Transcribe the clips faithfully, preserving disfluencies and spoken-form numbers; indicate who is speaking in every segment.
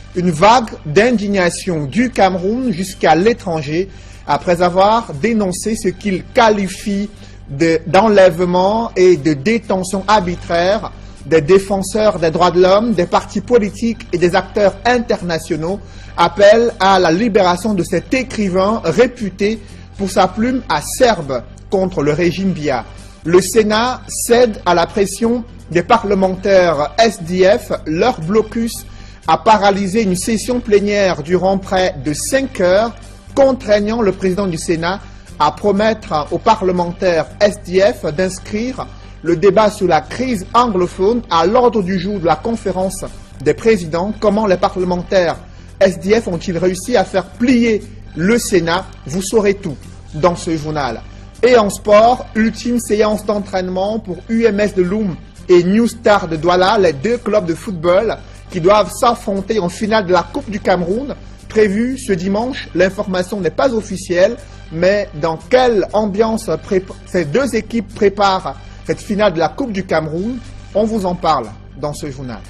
Speaker 1: Une vague d'indignation du Cameroun jusqu'à l'étranger après avoir dénoncé ce qu'il qualifie d'enlèvement et de détention arbitraire des défenseurs des droits de l'homme, des partis politiques et des acteurs internationaux, appelle à la libération de cet écrivain réputé pour sa plume acerbe contre le régime Biya. Le Sénat cède à la pression des parlementaires S D F. Leur blocus a paralysé une session plénière durant près de cinq heures, contraignant le président du Sénat à promettre aux parlementaires S D F d'inscrire le débat sur la crise anglophone à l'ordre du jour de la conférence des présidents. Comment les parlementaires S D F ont-ils réussi à faire plier le Sénat? Vous saurez tout dans ce journal. Et en sport, ultime séance d'entraînement pour U M S de Loum et New Star de Douala, les deux clubs de football qui doivent s'affronter en finale de la Coupe du Cameroun, prévue ce dimanche. L'information n'est pas officielle, mais dans quelle ambiance ces deux équipes préparent cette finale de la Coupe du Cameroun, on vous en parle dans ce journal.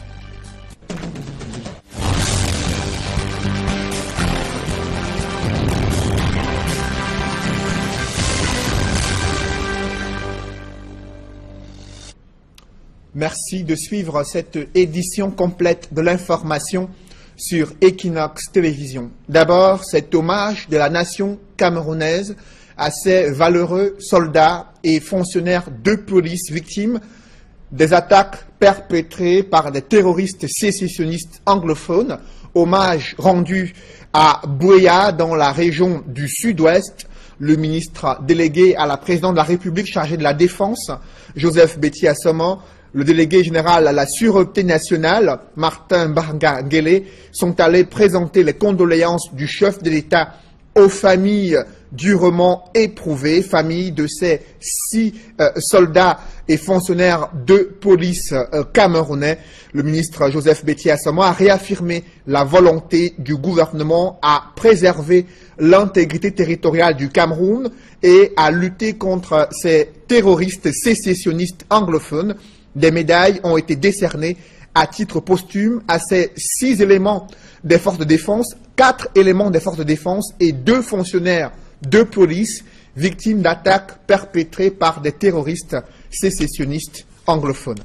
Speaker 1: Merci de suivre cette édition complète de l'information sur Equinox Télévision. D'abord, cet hommage de la nation camerounaise à ces valeureux soldats et fonctionnaires de police victimes des attaques perpétrées par des terroristes sécessionnistes anglophones. Hommage rendu à Buea dans la région du Sud-Ouest. Le ministre délégué à la présidente de la République chargé de la Défense, Joseph Betty Assoma, le délégué général à la Sûreté nationale, Martin Barga-Guélé, sont allés présenter les condoléances du chef de l'État aux familles durement éprouvées, familles de ces six euh, soldats et fonctionnaires de police euh, camerounais. Le ministre Joseph Betty Assoma a réaffirmé la volonté du gouvernement à préserver l'intégrité territoriale du Cameroun et à lutter contre ces terroristes sécessionnistes anglophones. Des médailles ont été décernées à titre posthume à ces six éléments des forces de défense, quatre éléments des forces de défense et deux fonctionnaires de police victimes d'attaques perpétrées par des terroristes sécessionnistes anglophones.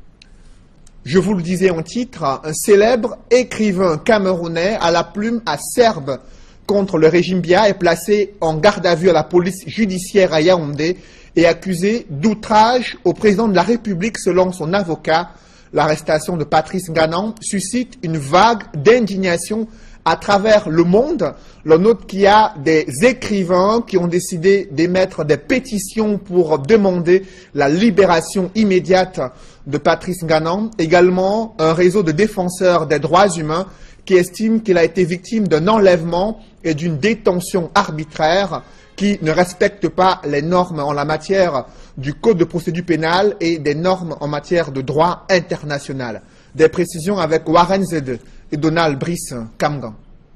Speaker 1: Je vous le disais en titre, un célèbre écrivain camerounais à la plume acerbe contre le régime Biya est placé en garde à vue à la police judiciaire à Yaoundé et accusé d'outrage au président de la République selon son avocat. L'arrestation de Patrice Nganan suscite une vague d'indignation à travers le monde. Le note qu'il y a des écrivains qui ont décidé d'émettre des pétitions pour demander la libération immédiate de Patrice Nganan. Également, un réseau de défenseurs des droits humains qui estime qu'il a été victime d'un enlèvement et d'une détention arbitraire qui ne respecte pas les normes en la matière du Code de procédure pénale et des normes en matière de droit international. Des précisions avec Warren Zede et Donald Brice Kamgan.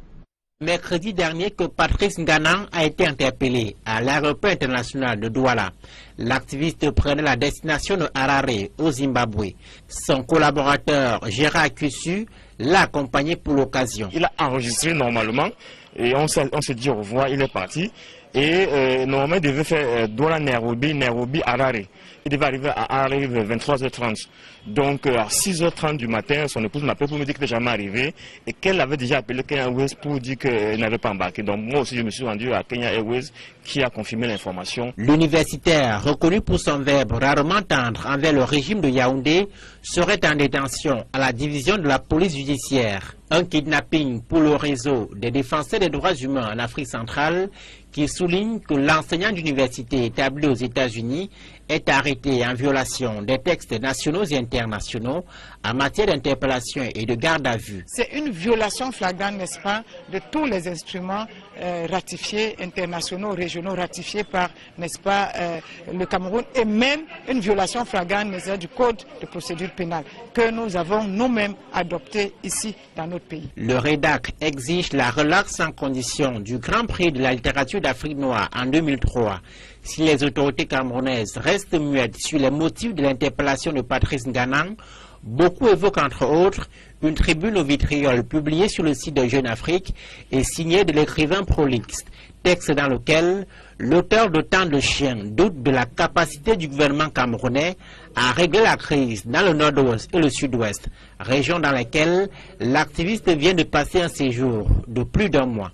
Speaker 2: Mercredi dernier que Patrice Nganan a été interpellé à l'aéroport international de Douala. L'activiste prenait la destination de Harare au Zimbabwe. Son collaborateur Gérard Kussu l'a accompagné pour l'occasion.
Speaker 3: Il a enregistré normalement et on s'est dit au revoir, il est parti. Et euh, normalement, il devait faire euh, Douala-Nairobi, Nairobi-Harare. Il devait arriver à Harare vers vingt-trois heures trente. Donc euh, à six heures trente du matin, son épouse m'appelle pour me dire qu'il n'est jamais arrivé et qu'elle avait déjà appelé Kenya Airways pour dire qu'elle n'avait pas embarqué. Donc moi aussi, je me suis rendu à Kenya Airways qui a confirmé l'information.
Speaker 2: L'universitaire, reconnu pour son verbe rarement tendre envers le régime de Yaoundé, serait en détention à la division de la police judiciaire. Un kidnapping pour le réseau des défenseurs des droits humains en Afrique centrale qui souligne que l'enseignant d'université établi aux États-Unis est arrêté en violation des textes nationaux et internationaux en matière d'interpellation et de garde à vue.
Speaker 4: C'est une violation flagrante, n'est-ce pas, de tous les instruments euh, ratifiés, internationaux, régionaux, ratifiés par, n'est-ce pas, euh, le Cameroun, et même une violation flagrante, n'est-ce pas, du Code de procédure pénale que nous avons nous-mêmes adopté ici dans notre pays.
Speaker 2: Le REDAC exige la relaxe sans condition du Grand Prix de la littérature d'Afrique noire en deux mille trois. Si les autorités camerounaises restent muettes sur les motifs de l'interpellation de Patrice Nganan, beaucoup évoquent entre autres Une tribune au vitriol publiée sur le site de Jeune Afrique est signée de l'écrivain prolixe, texte dans lequel l'auteur de Tant de chiens doute de la capacité du gouvernement camerounais à régler la crise dans le nord-ouest et le sud-ouest, région dans laquelle l'activiste vient de passer un séjour de plus d'un mois.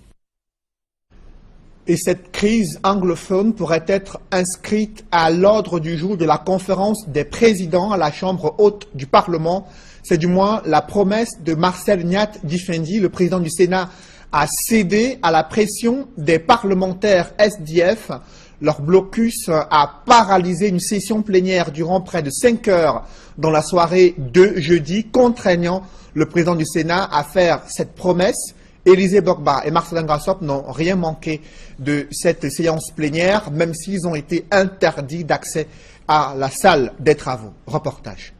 Speaker 1: Et cette crise anglophone pourrait être inscrite à l'ordre du jour de la conférence des présidents à la Chambre haute du Parlement. C'est du moins la promesse de Marcel Nyat Difendi, le président du Sénat, a cédé à la pression des parlementaires S D F. Leur blocus a paralysé une session plénière durant près de cinq heures dans la soirée de jeudi, contraignant le président du Sénat à faire cette promesse. Élisée Bogba et Marcelin Grassop n'ont rien manqué de cette séance plénière, même s'ils ont été interdits d'accès à la salle des travaux. Reportage.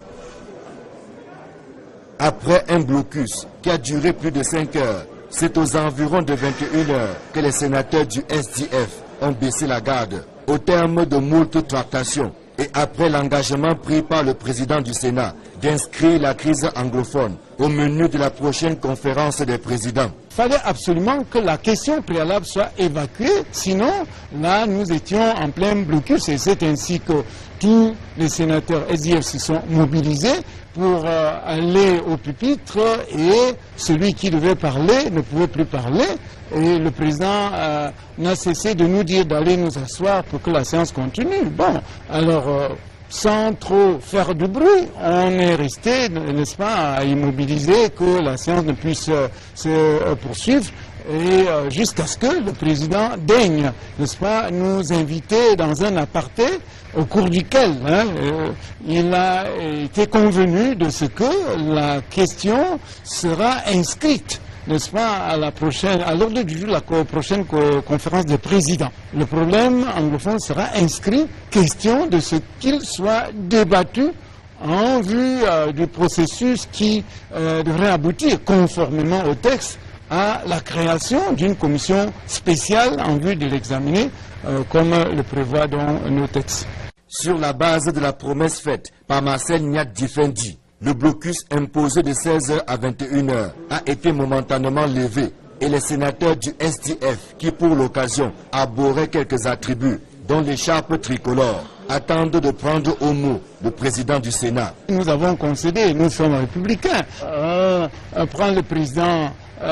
Speaker 5: Après un blocus qui a duré plus de cinq heures, c'est aux environs de vingt et une heures que les sénateurs du S D F ont baissé la garde au terme de moult tractations et après l'engagement pris par le président du Sénat d'inscrire la crise anglophone au menu de la prochaine conférence des présidents.
Speaker 6: Il fallait absolument que la question préalable soit évacuée, sinon là nous étions en plein blocus et c'est ainsi que tous les sénateurs S D F se sont mobilisés pour euh, aller au pupitre et celui qui devait parler ne pouvait plus parler et le président euh, n'a cessé de nous dire d'aller nous asseoir pour que la séance continue. Bon, alors euh, sans trop faire de bruit, on est resté, n'est-ce pas, à immobiliser que la séance ne puisse euh, se euh, poursuivre et euh, jusqu'à ce que le président daigne, n'est-ce pas, nous inviter dans un aparté au cours duquel hein, euh, il a été convenu de ce que la question sera inscrite, n'est-ce pas, à la prochaine, à l'ordre du jour de la prochaine conférence des présidents. Le problème anglophone sera inscrit, question de ce qu'il soit débattu en vue euh, du processus qui euh, devrait aboutir conformément au texte à la création d'une commission spéciale en vue de l'examiner, euh, comme le prévoit dans nos textes.
Speaker 5: Sur la base de la promesse faite par Marcel Nyat Difendi, le blocus imposé de seize heures à vingt et une heures a été momentanément levé et les sénateurs du S D F, qui pour l'occasion arboraient quelques attributs, dont l'écharpe tricolore, attendent de prendre au mot le président du Sénat.
Speaker 6: Nous avons concédé, nous sommes républicains, euh, prendre le président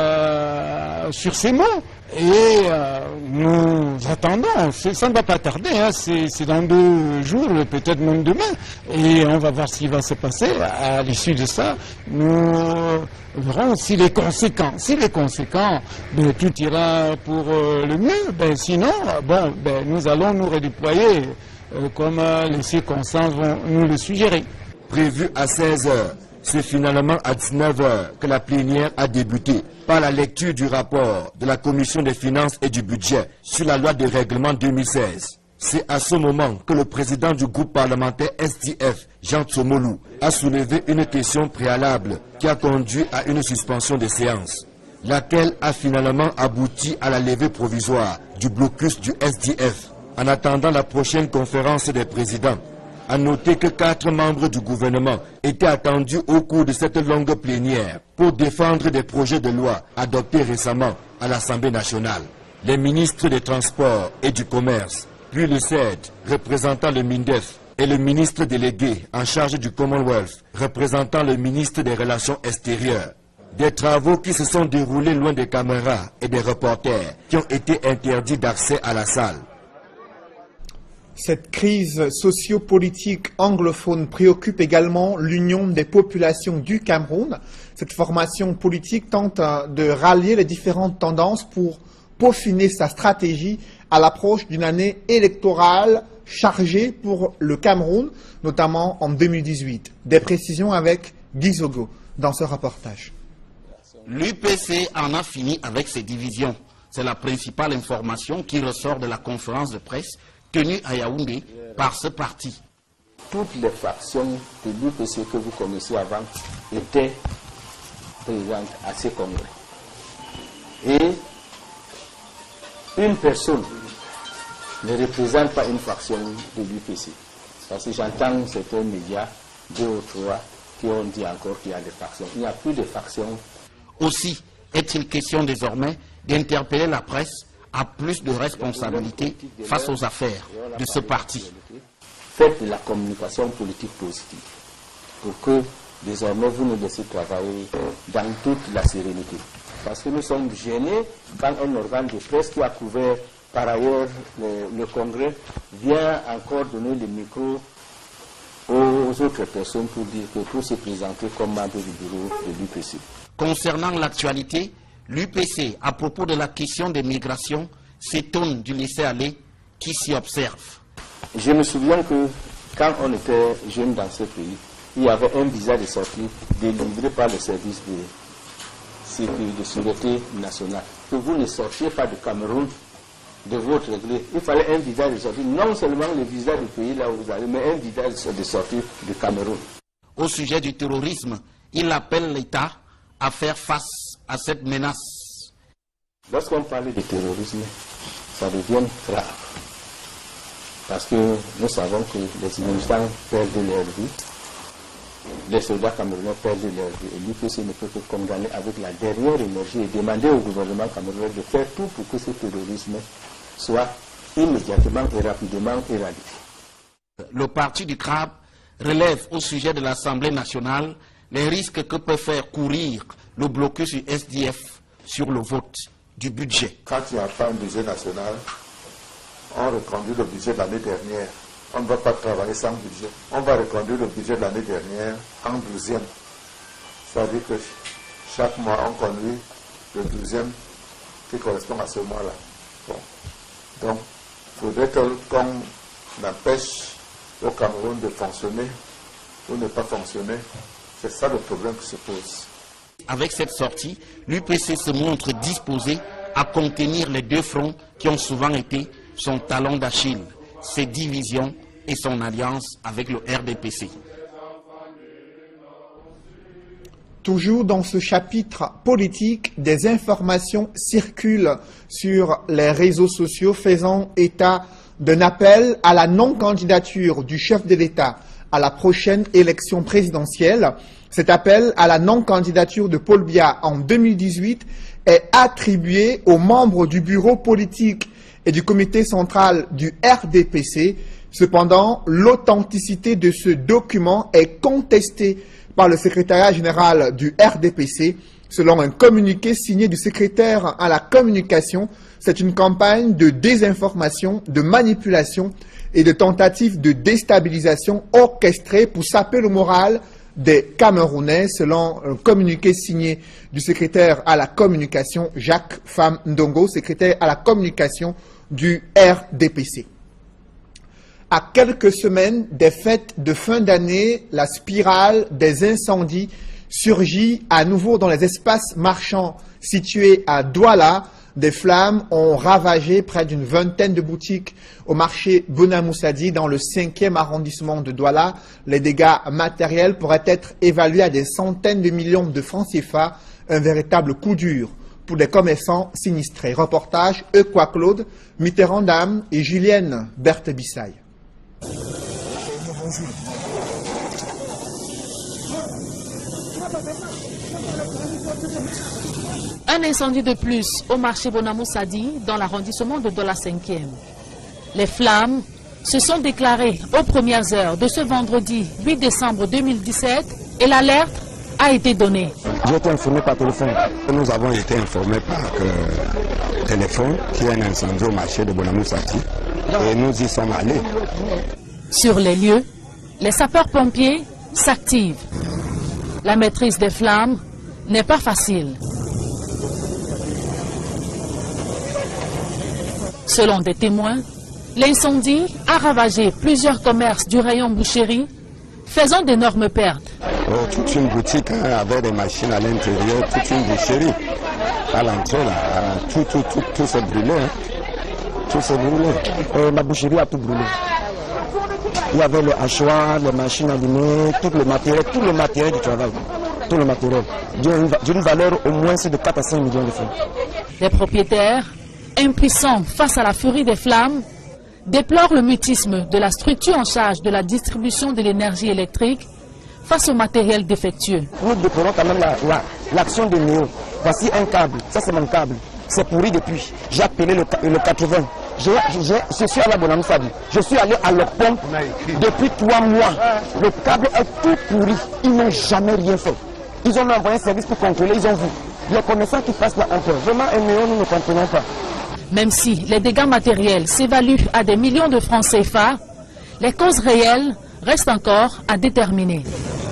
Speaker 6: euh, sur ses mots. Et euh, nous attendons, ça ne va pas tarder, hein, c'est dans deux jours, peut-être même demain, et on va voir ce qui va se passer. À l'issue de ça, nous verrons si les conséquents, si les conséquents, ben, tout ira pour euh, le mieux, ben, sinon, bon, ben, nous allons nous redéployer euh, comme euh, les circonstances vont nous le suggérer.
Speaker 5: Prévu à seize heures, c'est finalement à dix-neuf heures que la plénière a débuté par la lecture du rapport de la Commission des finances et du budget sur la loi de règlement deux mille seize. C'est à ce moment que le président du groupe parlementaire S D F, Jean Tsomolou, a soulevé une question préalable qui a conduit à une suspension des séances, laquelle a finalement abouti à la levée provisoire du blocus du S D F en attendant la prochaine conférence des présidents. À noter que quatre membres du gouvernement étaient attendus au cours de cette longue plénière pour défendre des projets de loi adoptés récemment à l'Assemblée nationale. Les ministres des Transports et du Commerce, puis le C E D, représentant le MINDEF, et le ministre délégué en charge du Commonwealth, représentant le ministre des Relations extérieures. Des travaux qui se sont déroulés loin des caméras et des reporters qui ont été interdits d'accès à la salle.
Speaker 1: Cette crise sociopolitique anglophone préoccupe également l'Union des populations du Cameroun. Cette formation politique tente de rallier les différentes tendances pour peaufiner sa stratégie à l'approche d'une année électorale chargée pour le Cameroun, notamment en deux mille dix-huit. Des précisions avec Guy Zogo dans ce reportage.
Speaker 7: L'U P C en a fini avec ses divisions. C'est la principale information qui ressort de la conférence de presse tenue à Yaoundé par ce parti.
Speaker 8: Toutes les factions de l'U P C que vous connaissez avant étaient présentes à ces congrès. Et une personne ne représente pas une faction de l'U P C. Parce que j'entends certains médias, deux ou trois, qu'on dit encore qu'il y a des factions. Il n'y a plus de factions.
Speaker 7: Aussi, est-il question désormais d'interpeller la presse à plus de responsabilités face aux affaires de ce parti?
Speaker 8: Faites de la communication politique positive pour que désormais vous nous laissez travailler dans toute la sérénité. Parce que nous sommes gênés quand un organe de presse qui a couvert par ailleurs le, le Congrès vient encore donner le micro aux autres personnes pour dire que pour se présenter comme membre du bureau de l'U P C.
Speaker 7: Concernant l'actualité, l'U P C, à propos de la question des migrations, s'étonne du laisser-aller qui s'y observe.
Speaker 8: Je me souviens que quand on était jeune dans ce pays, il y avait un visa de sortie délivré par le service de sécurité, de sûreté nationale. Que vous ne sortiez pas du Cameroun de votre gré. Il fallait un visa de sortie, non seulement le visa du pays là où vous allez, mais un visa de sortie du Cameroun.
Speaker 7: Au sujet du terrorisme, il appelle l'État à faire face à cette menace.
Speaker 8: Lorsqu'on parle de terrorisme, ça devient grave. Parce que nous savons que les militants perdent leur vie, les soldats camerounais perdent leur vie. Et l'U P C ne peut que condamner avec la dernière énergie et demander au gouvernement camerounais de faire tout pour que ce terrorisme soit immédiatement et rapidement éradiqué.
Speaker 7: Le parti du crabe relève au sujet de l'Assemblée nationale les risques que peut faire courir le blocus du S D F sur le vote du budget.
Speaker 9: Quand il n'y a pas un budget national, on reconduit le budget de l'année dernière. On ne va pas travailler sans budget. On va reconduire le budget de l'année dernière en douzième. C'est-à-dire que chaque mois, on conduit le douzième qui correspond à ce mois-là. Bon. Donc, il faudrait qu'on empêche au Cameroun de fonctionner ou ne pas fonctionner. C'est ça le problème qui se pose.
Speaker 7: Avec cette sortie, l'U P C se montre disposé à contenir les deux fronts qui ont souvent été son talon d'Achille, ses divisions et son alliance avec le R D P C.
Speaker 1: Toujours dans ce chapitre politique, des informations circulent sur les réseaux sociaux faisant état d'un appel à la non-candidature du chef de l'État à la prochaine élection présidentielle. Cet appel à la non-candidature de Paul Biya en deux mille dix-huit est attribué aux membres du bureau politique et du comité central du R D P C. Cependant, l'authenticité de ce document est contestée par le secrétariat général du R D P C. Selon un communiqué signé du secrétaire à la communication, c'est une campagne de désinformation, de manipulation et de tentative de déstabilisation orchestrée pour saper le moral des Camerounais, selon un communiqué signé du secrétaire à la communication, Jacques Pham Ndongo, secrétaire à la communication du R D P C. À quelques semaines des fêtes de fin d'année, la spirale des incendies surgit à nouveau dans les espaces marchands situés à Douala. Des flammes ont ravagé près d'une vingtaine de boutiques au marché Bonamoussadi dans le cinquième arrondissement de Douala. Les dégâts matériels pourraient être évalués à des centaines de millions de francs C F A, un véritable coup dur pour des commerçants sinistrés. Reportage Equa Claude, Mitterrand Dame et Julienne Berthe-Bissaille.
Speaker 10: Un incendie de plus au marché Bonamoussadi dans l'arrondissement de Douala cinquième. Les flammes se sont déclarées aux premières heures de ce vendredi huit décembre deux mille dix-sept et l'alerte a été donnée.
Speaker 11: J'ai été informé par téléphone. Nous avons été informés par euh, téléphone qu'il y a un incendie au marché de Bonamoussadi et nous y sommes allés.
Speaker 10: Sur les lieux, les sapeurs-pompiers s'activent. La maîtrise des flammes n'est pas facile. Selon des témoins, l'incendie a ravagé plusieurs commerces du rayon boucherie, faisant d'énormes pertes.
Speaker 11: Oh, toute une boutique hein, avec des machines à l'intérieur, toute une boucherie. À l'entrée, là, tout, tout, tout, tout s'est brûlé. Hein. Tout s'est brûlé.
Speaker 12: Euh, la boucherie a tout brûlé. Il y avait le hachoir, les machines allumées, tout le matériel, tout le matériel du travail. Tout le matériel. D'une valeur au moins de quatre à cinq millions de francs.
Speaker 10: Les propriétaires, impuissants face à la furie des flammes, déplorent le mutisme de la structure en charge de la distribution de l'énergie électrique face au matériel défectueux.
Speaker 12: Nous déplorons quand même l'action la, la, de Néo. Voici un câble, ça c'est mon câble. C'est pourri depuis. J'ai appelé le, le quatre-vingts. Je, je, je suis allé à Bonamou Sadi. Je suis allé à leur pompe depuis trois mois. Le câble est tout pourri. Ils n'ont jamais rien fait. Ils ont envoyé un service pour contrôler, ils ont vu. Les commerçants qui passent là encore. Vraiment, un Néo, nous ne comprenons pas.
Speaker 10: Même si les dégâts matériels s'évaluent à des millions de francs C F A, les causes réelles restent encore à déterminer.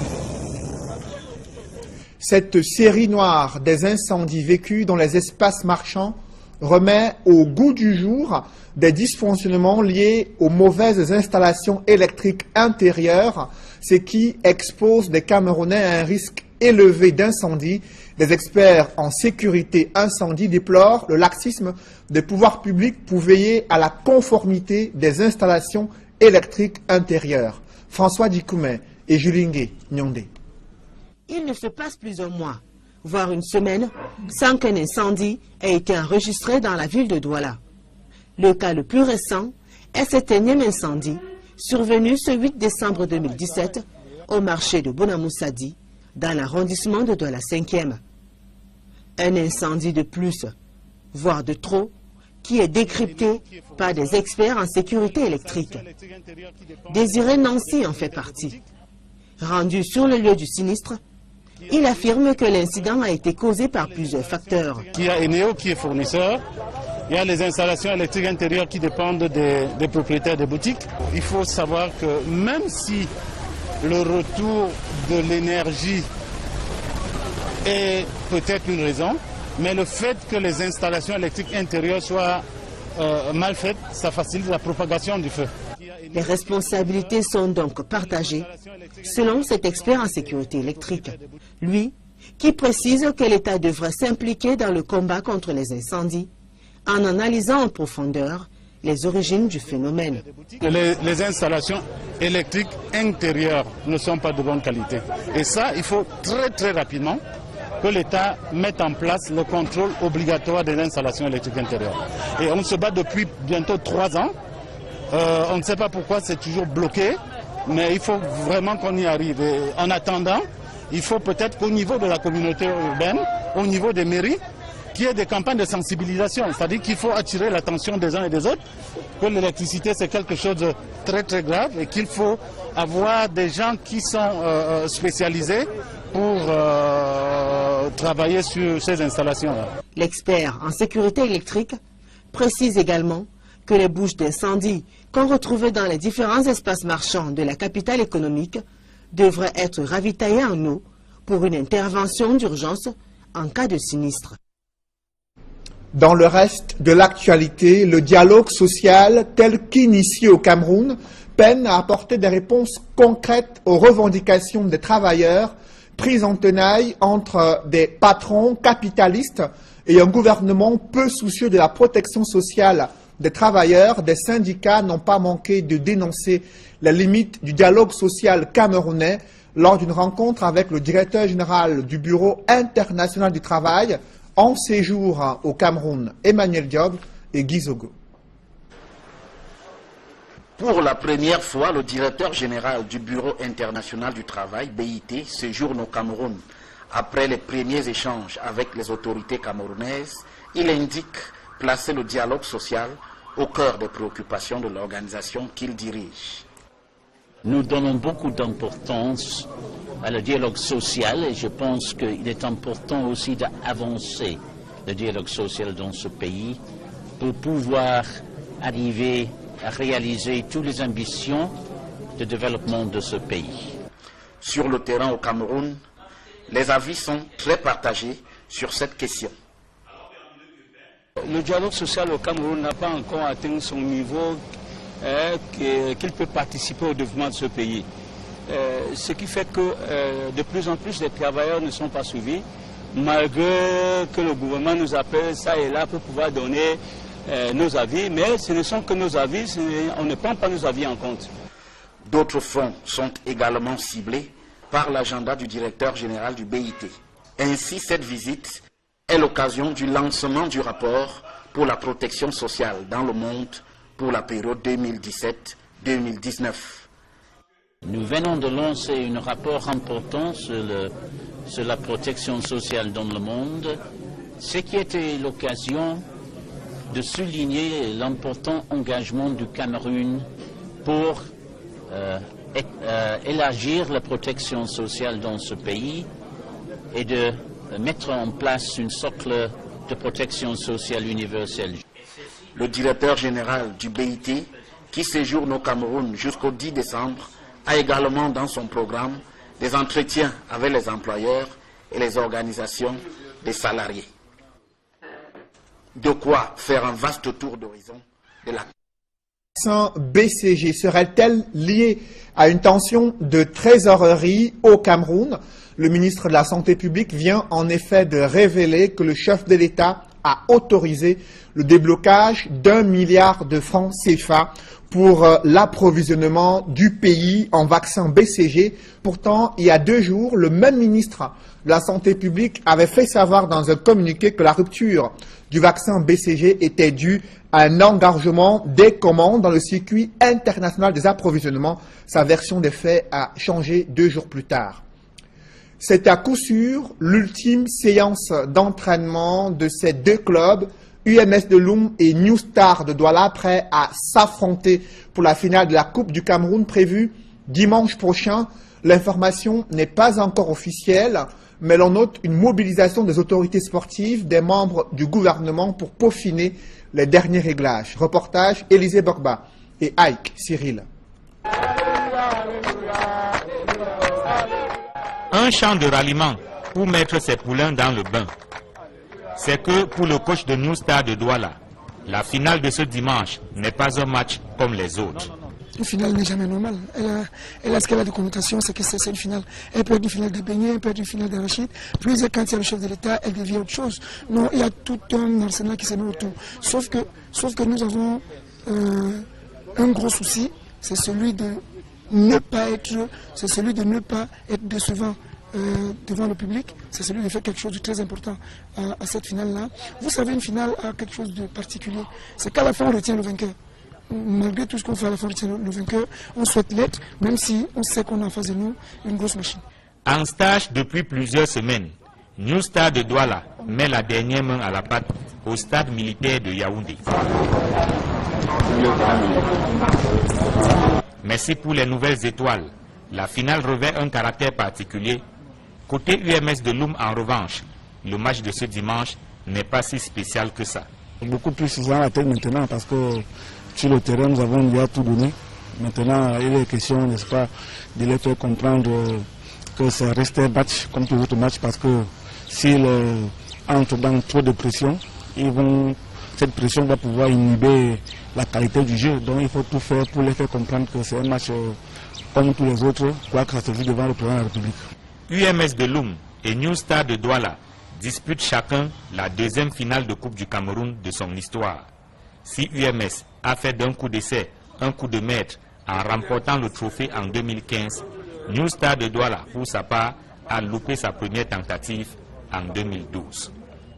Speaker 1: Cette série noire des incendies vécus dans les espaces marchands remet au goût du jour des dysfonctionnements liés aux mauvaises installations électriques intérieures, ce qui expose les Camerounais à un risque élevé d'incendie. Des experts en sécurité incendie déplorent le laxisme des pouvoirs publics pour veiller à la conformité des installations électriques intérieures. François Dikoumé et Julingue Nyondé.
Speaker 13: Il ne se passe plus un mois, voire une semaine, sans qu'un incendie ait été enregistré dans la ville de Douala. Le cas le plus récent est cet énième incendie, survenu ce huit décembre deux mille dix-sept au marché de Bonamou Sadi, dans l'arrondissement de Douala cinquième. Un incendie de plus, voire de trop, qui est décrypté par des experts en sécurité électrique. Désiré Nancy en fait partie. Rendu sur le lieu du sinistre, il affirme que l'incident a été causé par plusieurs facteurs.
Speaker 14: Il y a Eneo qui est fournisseur, il y a les installations électriques intérieures qui dépendent des, des propriétaires des boutiques. Il faut savoir que même si le retour de l'énergie est peut-être une raison, mais le fait que les installations électriques intérieures soient euh, mal faites, ça facilite la propagation du feu.
Speaker 13: Les responsabilités sont donc partagées, selon cet expert en sécurité électrique. Lui, qui précise que l'État devrait s'impliquer dans le combat contre les incendies, en analysant en profondeur les origines du phénomène.
Speaker 14: Les, les installations électriques intérieures ne sont pas de bonne qualité. Et ça, il faut très très rapidement que l'État mette en place le contrôle obligatoire des installations électriques intérieures. Et on se bat depuis bientôt trois ans. Euh, on ne sait pas pourquoi c'est toujours bloqué, mais il faut vraiment qu'on y arrive. Et en attendant, il faut peut-être qu'au niveau de la communauté urbaine, au niveau des mairies, qu'il y ait des campagnes de sensibilisation. C'est-à-dire qu'il faut attirer l'attention des uns et des autres, que l'électricité c'est quelque chose de très très grave et qu'il faut avoir des gens qui sont euh, spécialisés pour euh, travailler sur ces installations-là.
Speaker 13: L'expert en sécurité électrique précise également que les bouches d'incendie qu'on retrouvait dans les différents espaces marchands de la capitale économique devraient être ravitaillées en eau pour une intervention d'urgence en cas de sinistre.
Speaker 1: Dans le reste de l'actualité, le dialogue social tel qu'initié au Cameroun peine à apporter des réponses concrètes aux revendications des travailleurs prises en tenaille entre des patrons capitalistes et un gouvernement peu soucieux de la protection sociale des travailleurs. Des syndicats n'ont pas manqué de dénoncer les limites du dialogue social camerounais lors d'une rencontre avec le directeur général du Bureau international du travail en séjour au Cameroun, Emmanuel Diop et Guy Zogo.
Speaker 7: Pour la première fois, le directeur général du Bureau international du travail, B I T, séjourne au Cameroun. Après les premiers échanges avec les autorités camerounaises, il indique placer le dialogue social au cœur des préoccupations de l'organisation qu'il dirige.
Speaker 15: Nous donnons beaucoup d'importance à le dialogue social et je pense qu'il est important aussi d'avancer le dialogue social dans ce pays pour pouvoir arriver à réaliser toutes les ambitions de développement de ce pays.
Speaker 7: Sur le terrain au Cameroun, les avis sont très partagés sur cette question.
Speaker 16: Le dialogue social au Cameroun n'a pas encore atteint son niveau euh, qu'il peut participer au développement de ce pays. Euh, ce qui fait que euh, de plus en plus les travailleurs ne sont pas suivis, malgré que le gouvernement nous appelle ça et là pour pouvoir donner euh, nos avis, mais ce ne sont que nos avis, on ne prend pas nos avis en compte.
Speaker 7: D'autres fonds sont également ciblés par l'agenda du directeur général du B I T. Ainsi, cette visite est l'occasion du lancement du rapport pour la protection sociale dans le monde pour la période deux mille dix-sept deux mille dix-neuf.
Speaker 15: Nous venons de lancer un rapport important sur, le, sur la protection sociale dans le monde, ce qui était l'occasion de souligner l'important engagement du Cameroun pour euh, é, euh, élargir la protection sociale dans ce pays et de euh, mettre en place une socle de protection sociale universelle.
Speaker 7: Le directeur général du B I T, qui séjourne au Cameroun jusqu'au dix décembre, a également dans son programme des entretiens avec les employeurs et les organisations des salariés. De quoi faire un vaste tour d'horizon de la...
Speaker 1: B C G serait-elle liée à une tension de trésorerie au Cameroun? Le ministre de la Santé publique vient en effet de révéler que le chef de l'État a autorisé le déblocage d'un milliard de francs C F A pour euh, l'approvisionnement du pays en vaccins B C G. Pourtant, il y a deux jours, le même ministre de la Santé publique avait fait savoir dans un communiqué que la rupture du vaccin B C G était due à un engorgement des commandes dans le circuit international des approvisionnements. Sa version des faits a changé deux jours plus tard. C'est à coup sûr l'ultime séance d'entraînement de ces deux clubs, U M S de Loum et New Star de Douala, prêts à s'affronter pour la finale de la Coupe du Cameroun prévue dimanche prochain. L'information n'est pas encore officielle, mais l'on note une mobilisation des autorités sportives, des membres du gouvernement pour peaufiner les derniers réglages. Reportage Élisée Bogba et Ike Cyril.
Speaker 17: Un chant de ralliement pour mettre ses poulains dans le bain. C'est que pour le coach de New Star de Douala, la finale de ce dimanche n'est pas un match comme les autres.
Speaker 18: Une finale n'est jamais normale. Elle a, elle a ce qu'elle a de connotation, c'est que c'est une finale. Elle peut être une finale de beignets, elle peut être une finale d'arachide. Puis quand il y a le chef de l'État, elle devient autre chose. Non, il y a tout un arsenal qui se met autour. Sauf que, sauf que nous avons euh, un gros souci, c'est celui de ne pas être, c'est celui de ne pas être décevant euh, devant le public. C'est celui de faire quelque chose de très important à, à cette finale-là. Vous savez, une finale a quelque chose de particulier. C'est qu'à la fin, on retient le vainqueur. Malgré tout ce qu'on fait à la fin, on retient le vainqueur. On souhaite l'être, même si on sait qu'on a en face de nous une grosse machine.
Speaker 17: En stage depuis plusieurs semaines, New Star de Douala met la dernière main à la pâte au stade militaire de Yaoundé. Merci pour les nouvelles étoiles. La finale revêt un caractère particulier. Côté U M S de Loum, en revanche, le match de ce dimanche n'est pas si spécial que ça.
Speaker 6: Beaucoup plus souvent la tête maintenant parce que sur le terrain, nous avons déjà tout donné. Maintenant, il est question, n'est-ce pas, de les faire comprendre que ça reste un match comme tous les autres matchs parce que s'ils entrent dans trop de pression, ils vont, cette pression va pouvoir inhiber la qualité du jeu. Donc il faut tout faire pour les faire comprendre que c'est un match euh, comme tous les autres, quoi que ça se joue devant le président de la République.
Speaker 17: U M S de Loum et New Star de Douala disputent chacun la deuxième finale de Coupe du Cameroun de son histoire. Si U M S a fait d'un coup d'essai un coup de maître en remportant le trophée en deux mille quinze, New Star de Douala, pour sa part, a loupé sa première tentative en deux mille douze.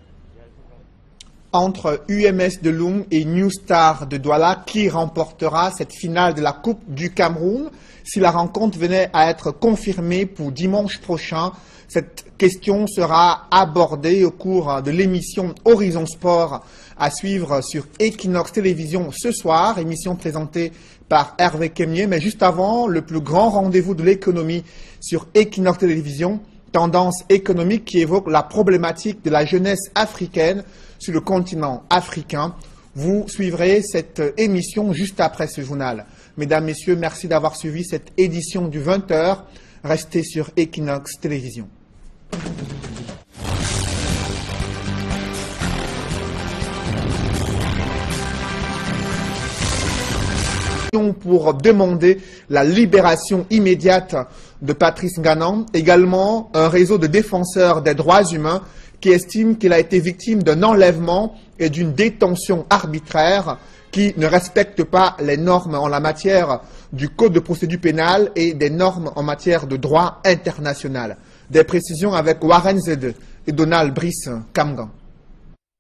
Speaker 1: Entre U M S de Loum et New Star de Douala, qui remportera cette finale de la Coupe du Cameroun? Si la rencontre venait à être confirmée pour dimanche prochain, cette question sera abordée au cours de l'émission Horizon Sport à suivre sur Equinox Télévision ce soir, émission présentée par Hervé Kemier. Mais juste avant, le plus grand rendez-vous de l'économie sur Equinox Télévision, tendance économique qui évoque la problématique de la jeunesse africaine sur le continent africain. Vous suivrez cette émission juste après ce journal. Mesdames, Messieurs, merci d'avoir suivi cette édition du vingt heures. Restez sur Equinox Télévision. Pour demander la libération immédiate de Patrice Nganan, également un réseau de défenseurs des droits humains qui estime qu'il a été victime d'un enlèvement et d'une détention arbitraire qui ne respecte pas les normes en la matière du Code de procédure pénale et des normes en matière de droit international. Des précisions avec Warren Zede et Donald Brice Kamgan.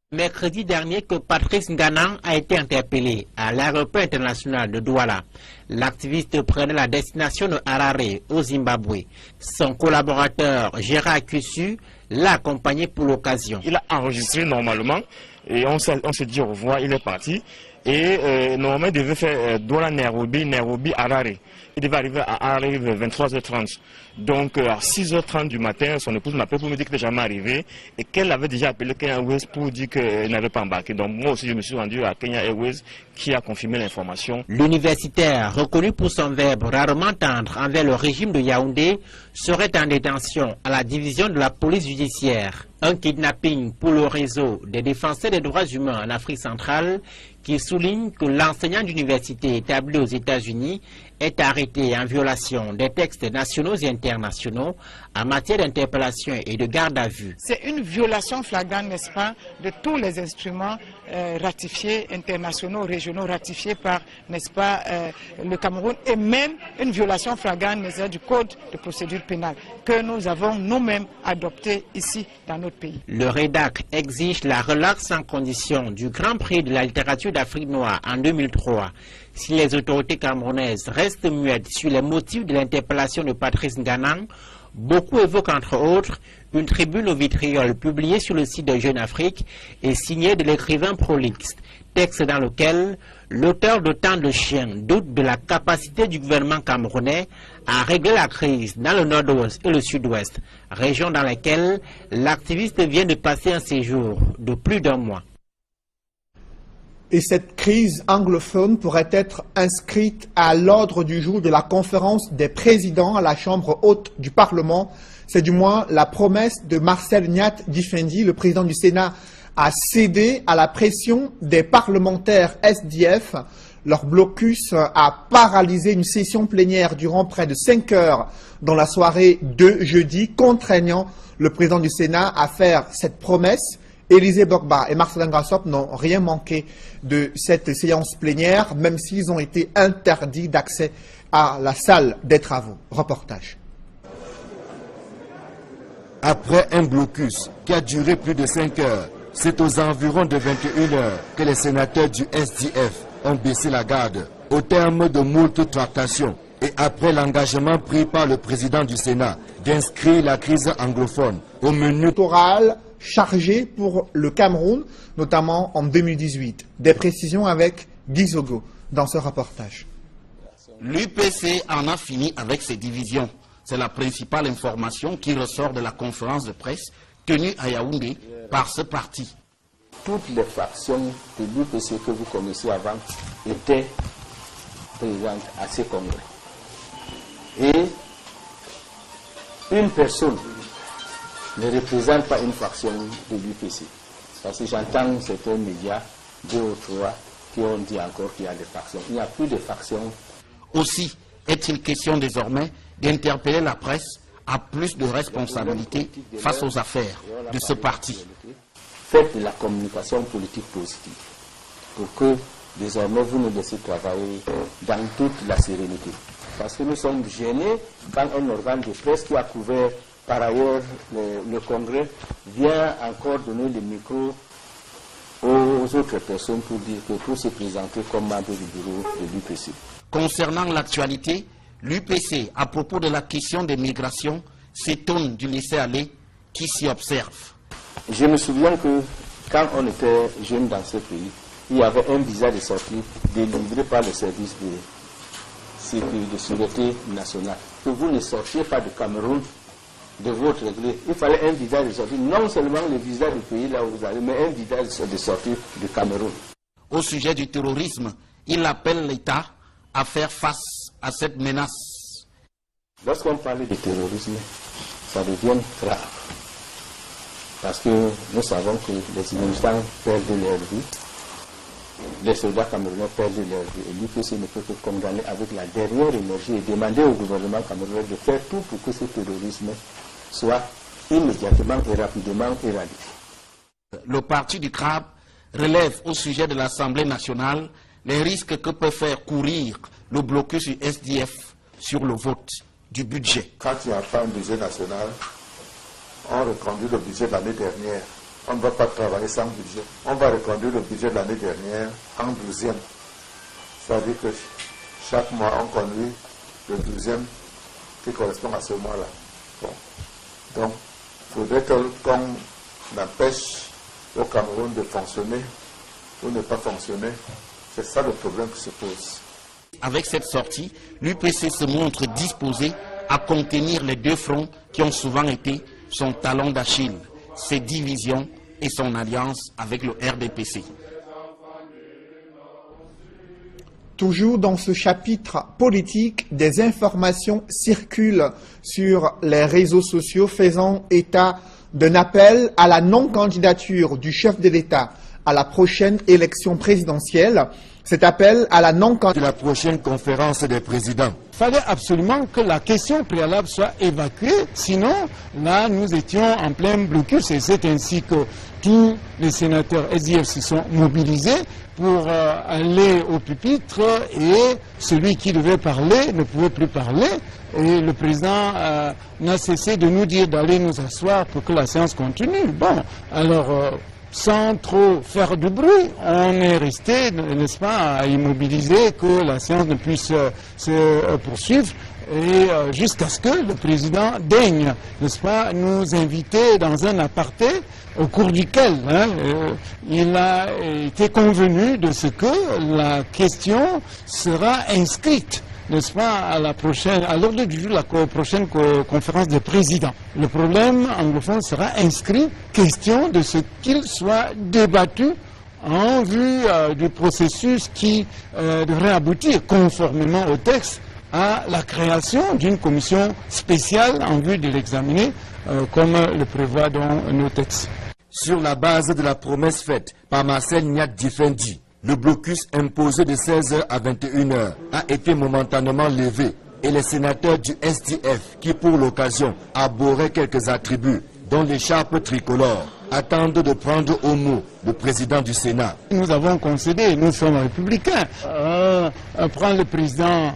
Speaker 2: Mercredi dernier que Patrice Nganan a été interpellé à l'aéroport international de Douala. L'activiste prenait la destination de Harare au Zimbabwe. Son collaborateur Gérard Kussu l'a accompagné pour l'occasion.
Speaker 3: Il a enregistré normalement et on s'est dit au revoir, il est parti. Et euh, normalement il devait faire euh, Douala Nairobi, Nairobi Harare. Il devait arriver à Harare vers vingt-trois heures trente. Donc euh, à six heures trente du matin, son épouse m'appelle pour me dire qu'il n'est jamais arrivé et qu'elle avait déjà appelé Kenya Airways pour dire qu'elle n'avait pas embarqué. Donc moi aussi je me suis rendu à Kenya Airways qui a confirmé l'information.
Speaker 2: L'universitaire, reconnu pour son verbe rarement tendre envers le régime de Yaoundé, serait en détention à la division de la police judiciaire. Un kidnapping pour le réseau des défenseurs des droits humains en Afrique centrale qui souligne que l'enseignant d'université établi aux États-Unis est arrêté en violation des textes nationaux et internationaux en matière d'interpellation et de garde à vue.
Speaker 4: C'est une violation flagrante, n'est-ce pas, de tous les instruments euh, ratifiés, internationaux, régionaux, ratifiés par, n'est-ce pas, euh, le Cameroun, et même une violation flagrante, n'est-ce pas, du Code de procédure pénale que nous avons nous-mêmes adopté ici dans notre pays.
Speaker 2: Le REDAC exige la relaxe sans condition du Grand Prix de la littérature d'Afrique noire en deux mille trois. Si les autorités camerounaises restent muettes sur les motifs de l'interpellation de Patrice Nganan, beaucoup évoquent entre autres une tribune au vitriol publiée sur le site de Jeune Afrique et signée de l'écrivain prolixe, texte dans lequel l'auteur de Tant de chiens doute de la capacité du gouvernement camerounais à régler la crise dans le nord-ouest et le sud-ouest, région dans laquelle l'activiste vient de passer un séjour de plus d'un mois.
Speaker 1: Et cette crise anglophone pourrait être inscrite à l'ordre du jour de la conférence des présidents à la Chambre haute du Parlement. C'est du moins la promesse de Marcel Nyat Difendi, le président du Sénat, a cédé à la pression des parlementaires S D F. Leur blocus a paralysé une session plénière durant près de cinq heures dans la soirée de jeudi, contraignant le président du Sénat à faire cette promesse. Élisée Bogba et Marcelin Grassop n'ont rien manqué de cette séance plénière, même s'ils ont été interdits d'accès à la salle des travaux. Reportage.
Speaker 5: Après un blocus qui a duré plus de cinq heures, c'est aux environs de vingt et une heures que les sénateurs du S D F ont baissé la garde au terme de moult tractations et après l'engagement pris par le président du Sénat d'inscrire la crise anglophone au menu
Speaker 1: électoral chargé pour le Cameroun, notamment en deux mille dix-huit. Des précisions avec Guy Zogo dans ce reportage.
Speaker 7: L'U P C en a fini avec ses divisions. C'est la principale information qui ressort de la conférence de presse tenue à Yaoundé par ce parti.
Speaker 8: Toutes les factions de l'U P C que vous connaissez avant étaient présentes à ces congrès. Et une personne ne représente pas une faction de l'U P C. Parce que j'entends certains médias, deux ou trois, qui ont dit encore qu'il y a des factions. Il n'y a plus de factions.
Speaker 7: Aussi, est-il question désormais d'interpeller la presse à plus de responsabilités face aux affaires de ce parti?
Speaker 8: Faites de la communication politique positive pour que désormais vous nous laissiez travailler dans toute la sérénité. Parce que nous sommes gênés quand un organe de presse qui a couvert par ailleurs le, le Congrès vient encore donner le micro aux autres personnes pour dire que pour se présenter comme membre du bureau de l'U P C.
Speaker 7: Concernant l'actualité, l'U P C, à propos de la question des migrations, s'étonne du laisser-aller qui s'y observe.
Speaker 8: Je me souviens que quand on était jeune dans ce pays, il y avait un visa de sortie délivré par le service de, de sécurité nationale. Que vous ne sortiez pas du Cameroun de votre gré. Il fallait un visa de sortie, non seulement le visa du pays là où vous allez, mais un visa de sortie du Cameroun.
Speaker 7: Au sujet du terrorisme, il appelle l'État à faire face à cette menace.
Speaker 8: Lorsqu'on parle de terrorisme, ça devient grave. Parce que nous savons que les militants perdent leur vie, les soldats camerounais perdent leur vie. Et l'U P C ne peut que condamner avec la dernière énergie et demander au gouvernement camerounais de faire tout pour que ce terrorisme soit immédiatement et rapidement éradiqué.
Speaker 7: Le parti du crabe relève au sujet de l'Assemblée nationale les risques que peut faire courir le blocus du S D F sur le vote du budget.
Speaker 9: Quand il n'y a pas un budget national, on reconduit le budget de l'année dernière. on ne va pas travailler sans budget. On va reconduire le budget de l'année dernière en douzième. C'est-à-dire que chaque mois, on conduit le douzième qui correspond à ce mois-là. Bon. Donc, il faudrait qu'on empêche au Cameroun de fonctionner ou ne pas fonctionner. C'est ça le problème qui se pose.
Speaker 7: Avec cette sortie, l'U P C se montre disposé à contenir les deux fronts qui ont souvent été son talon d'Achille, ses divisions et son alliance avec le R D P C.
Speaker 1: Toujours dans ce chapitre politique, des informations circulent sur les réseaux sociaux faisant état d'un appel à la non-candidature du chef de l'État à la prochaine élection présidentielle. Cet appel à la non-candidature
Speaker 5: de la prochaine conférence des présidents.
Speaker 6: Il fallait absolument que la question préalable soit évacuée, sinon là nous étions en plein blocus et c'est ainsi que tous les sénateurs S D F se sont mobilisés pour euh, aller au pupitre et celui qui devait parler ne pouvait plus parler et le président euh, n'a cessé de nous dire d'aller nous asseoir pour que la séance continue. Bon, alors euh, sans trop faire de bruit, on est resté, n'est-ce pas, à immobiliser que la séance ne puisse euh, se euh, poursuivre et euh, jusqu'à ce que le président daigne, n'est-ce pas, nous inviter dans un aparté au cours duquel hein, euh, il a été convenu de ce que la question sera inscrite, n'est-ce pas, à la prochaine, à l'ordre du jour de la prochaine conférence des présidents. Le problème anglophone sera inscrit, question de ce qu'il soit débattu en vue euh, du processus qui euh, devrait aboutir conformément au texte à la création d'une commission spéciale en vue de l'examiner euh, comme le prévoit dans nos textes.
Speaker 5: Sur la base de la promesse faite par Marcel Niat Difendi, le blocus imposé de seize heures à vingt et une heures a été momentanément levé et les sénateurs du S D F, qui pour l'occasion arboraient quelques attributs, dont l'écharpe tricolore, attendent de prendre au mot le président du Sénat.
Speaker 6: Nous avons concédé, nous sommes républicains, euh, on prend le président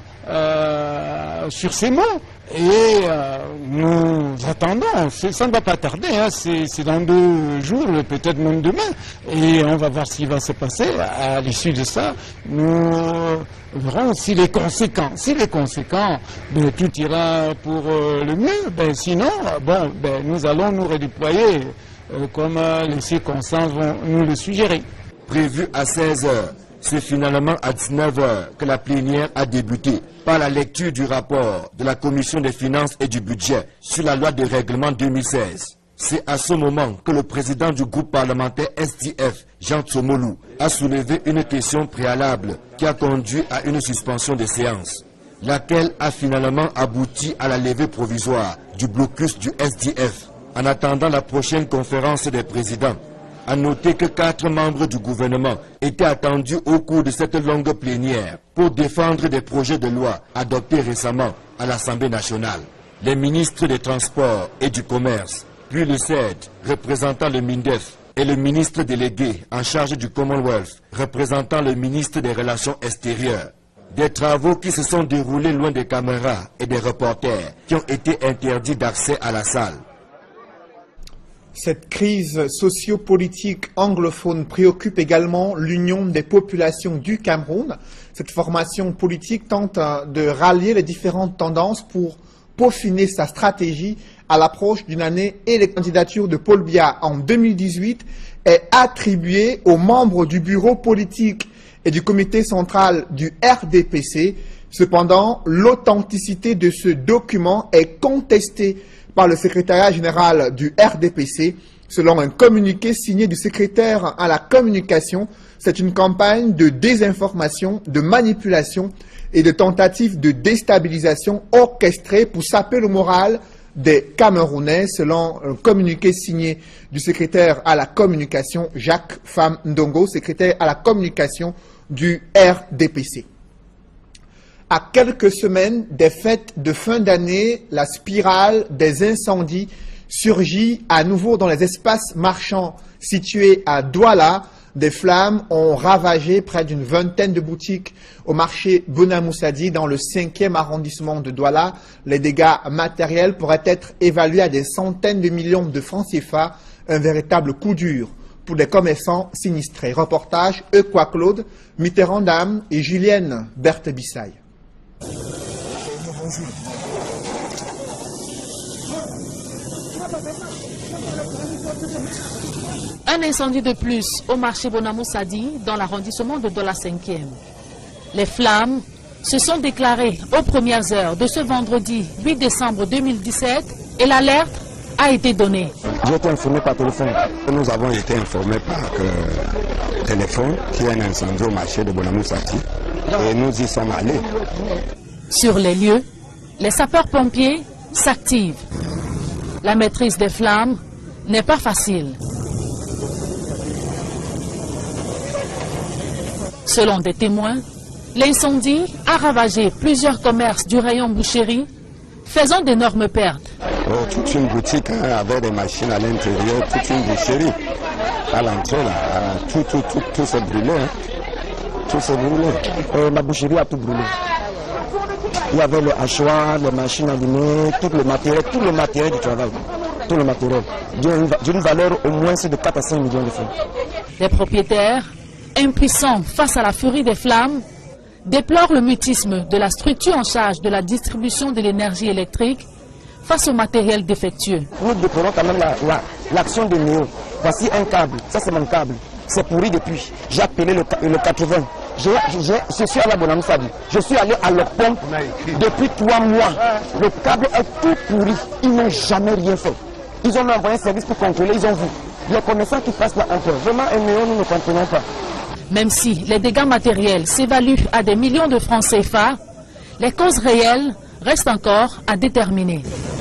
Speaker 6: euh, sur ses mots et euh, nous attendons, ça ne va pas tarder, hein, c'est dans deux jours, peut-être même demain, et on va voir ce qui va se passer. À l'issue de ça, nous verrons s'il est conséquent. S'il est conséquent, ben, tout ira pour euh, le mieux, ben, sinon, bon, ben, nous allons nous redéployer euh, comme euh, les circonstances vont nous le suggérer.
Speaker 5: Prévu à seize heures, c'est finalement à dix-neuf heures que la plénière a débuté par la lecture du rapport de la Commission des finances et du budget sur la loi de règlement deux mille seize. C'est à ce moment que le président du groupe parlementaire S D F, Jean Tsomolou, a soulevé une question préalable qui a conduit à une suspension des séances, laquelle a finalement abouti à la levée provisoire du blocus du S D F en attendant la prochaine conférence des présidents. À noter que quatre membres du gouvernement étaient attendus au cours de cette longue plénière pour défendre des projets de loi adoptés récemment à l'Assemblée nationale. Les ministres des Transports et du Commerce, puis le C E D, représentant le MINDEF, et le ministre délégué en charge du Commonwealth, représentant le ministre des Relations extérieures. Des travaux qui se sont déroulés loin des caméras et des reporters qui ont été interdits d'accès à la salle.
Speaker 1: Cette crise socio-politique anglophone préoccupe également l'Union des populations du Cameroun. Cette formation politique tente de rallier les différentes tendances pour peaufiner sa stratégie à l'approche d'une année et les candidatures de Paul Biya en deux mille dix-huit est attribuée aux membres du bureau politique et du comité central du R D P C. Cependant, l'authenticité de ce document est contestée par le secrétariat général du R D P C. Selon un communiqué signé du secrétaire à la communication, c'est une campagne de désinformation, de manipulation et de tentative de déstabilisation orchestrée pour saper le moral des Camerounais, selon un communiqué signé du secrétaire à la communication, Jacques Pham Ndongo, secrétaire à la communication du R D P C. À quelques semaines des fêtes de fin d'année, la spirale des incendies surgit à nouveau dans les espaces marchands situés à Douala. Des flammes ont ravagé près d'une vingtaine de boutiques au marché Bonamoussadi dans le cinquième arrondissement de Douala. Les dégâts matériels pourraient être évalués à des centaines de millions de francs C F A Un véritable coup dur pour les commerçants sinistrés. Reportage Equa Claude, Mitterrand Dame et Julienne Berthe-Bissaille.
Speaker 10: Un incendie de plus au marché Bonamou Sadi dans l'arrondissement de Dola cinquième. Les flammes se sont déclarées aux premières heures de ce vendredi huit décembre deux mille dix-sept et l'alerte a été donnée.
Speaker 11: J'ai été informé par téléphone. Nous avons été informés par euh, téléphone qu'il y a un incendie au marché de Bonamou Sadi et nous y sommes allés.
Speaker 10: Sur les lieux, les sapeurs-pompiers s'activent. La maîtrise des flammes n'est pas facile. Selon des témoins, l'incendie a ravagé plusieurs commerces du rayon boucherie, faisant d'énormes pertes.
Speaker 11: Oh, toute une boutique hein, avec des machines à l'intérieur, toute une boucherie. À l'entrée, là, tout, tout, tout, tout s'est brûlé. Hein. Tout s'est brûlé.
Speaker 12: Euh, la boucherie a tout brûlé. Il y avait le hachoir, les machines allumées, tout le matériel, tout le matériel du travail. Tout le matériel. D'une valeur au moins de quatre à cinq millions de francs.
Speaker 10: Les propriétaires, impuissants face à la furie des flammes, déplorent le mutisme de la structure en charge de la distribution de l'énergie électrique face au matériel défectueux.
Speaker 12: Nous déplorons quand même l'action la, la, de Néo. Voici un câble, ça c'est mon câble. C'est pourri depuis. J'ai appelé le, le quatre-vingts. Je, je, je suis allé à Bonamou Sadi. Je suis allé à leur pompe depuis trois mois. Le câble est tout pourri. Ils n'ont jamais rien fait. Ils ont envoyé un service pour contrôler, ils ont vu. Les commerçants qui passent là encore. Vraiment, un Néo, nous ne comprenons pas.
Speaker 10: Même si les dégâts matériels s'évaluent à des millions de francs C F A, les causes réelles restent encore à déterminer.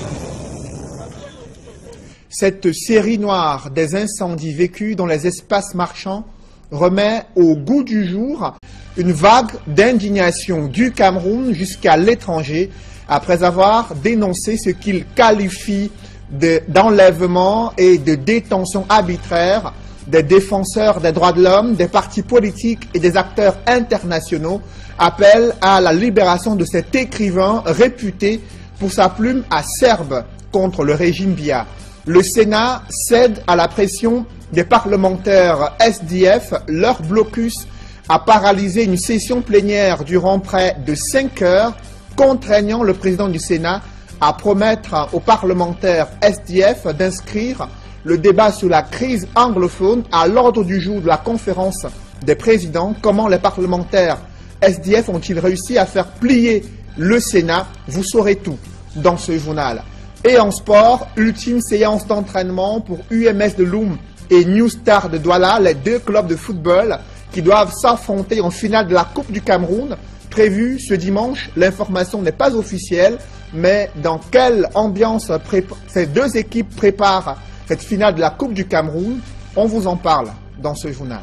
Speaker 1: Cette série noire des incendies vécus dans les espaces marchands remet au goût du jour une vague d'indignation du Cameroun jusqu'à l'étranger après avoir dénoncé ce qu'il qualifie d'enlèvement et de détention arbitraire des défenseurs des droits de l'homme, des partis politiques et des acteurs internationaux, appellent à la libération de cet écrivain réputé pour sa plume acerbe contre le régime Biya. Le Sénat cède à la pression des parlementaires S D F. Leur blocus a paralysé une session plénière durant près de cinq heures, contraignant le président du Sénat à promettre aux parlementaires S D F d'inscrire le débat sur la crise anglophone à l'ordre du jour de la conférence des présidents. Comment les parlementaires S D F ont-ils réussi à faire plier le Sénat? Vous saurez tout dans ce journal. Et en sport, ultime séance d'entraînement pour U M S de Loum et New Star de Douala, les deux clubs de football qui doivent s'affronter en finale de la Coupe du Cameroun, prévue ce dimanche. L'information n'est pas officielle, mais dans quelle ambiance ces deux équipes préparent cette finale de la Coupe du Cameroun, on vous en parle dans ce journal.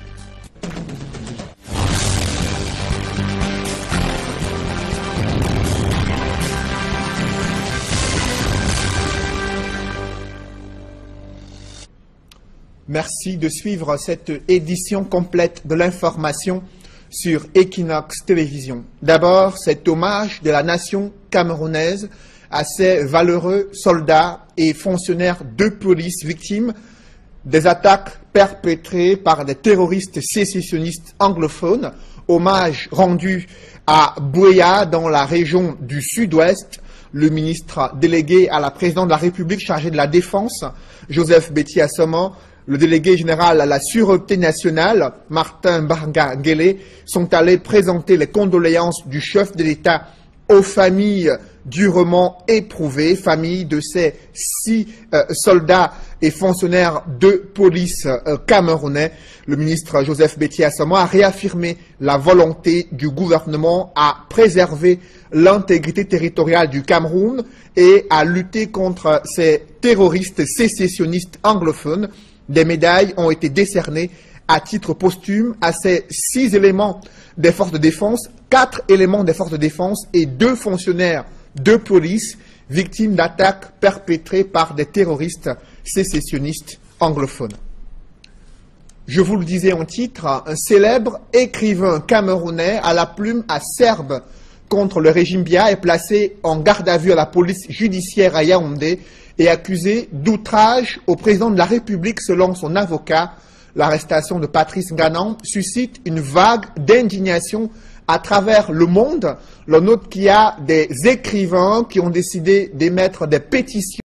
Speaker 1: Merci de suivre cette édition complète de l'information sur Equinox Télévision. D'abord, cet hommage de la nation camerounaise à ces valeureux soldats et fonctionnaires de police victimes des attaques perpétrées par des terroristes sécessionnistes anglophones. Hommage rendu à Bouéa dans la région du Sud-Ouest. Le ministre délégué à la présidente de la République chargé de la Défense, Joseph Betty Assomo, le délégué général à la Sûreté nationale, Martin Barga-Guélé, sont allés présenter les condoléances du chef de l'État aux familles durement éprouvées, familles de ces six euh, soldats et fonctionnaires de police euh, camerounais. Le ministre Joseph Betty Assomo a réaffirmé la volonté du gouvernement à préserver l'intégrité territoriale du Cameroun et à lutter contre ces terroristes sécessionnistes anglophones. Des médailles ont été décernées à titre posthume à ces six éléments des forces de défense, quatre éléments des forces de défense et deux fonctionnaires de police victimes d'attaques perpétrées par des terroristes sécessionnistes anglophones. Je vous le disais en titre, un célèbre écrivain camerounais à la plume acerbe contre le régime Biya est placé en garde à vue à la police judiciaire à Yaoundé. et accusé d'outrage au président de la République selon son avocat. L'arrestation de Patrice Nganan suscite une vague d'indignation à travers le monde. L'on note qu'il y a des écrivains qui ont décidé d'émettre des pétitions